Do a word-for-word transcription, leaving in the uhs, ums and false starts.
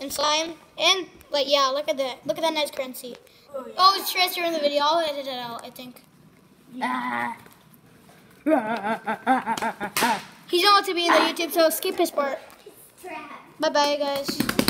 and slime. And, like, yeah, look at that. Look at that nice currency. Oh, yeah. Oh, it's transfer in the video. I'll edit it out, I think. Yeah. He don't want to be in the YouTube, so skip his part. Bye-bye, guys.